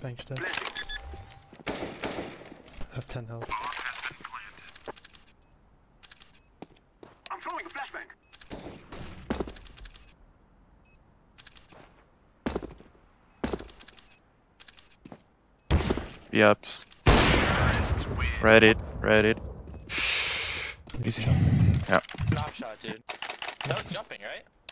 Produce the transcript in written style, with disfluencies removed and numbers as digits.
flashbang still. I have 10 health. I'm throwing a flashbang. Be ups. Reddit. Easy. Yeah. Drop shot, dude. That was jumping, right?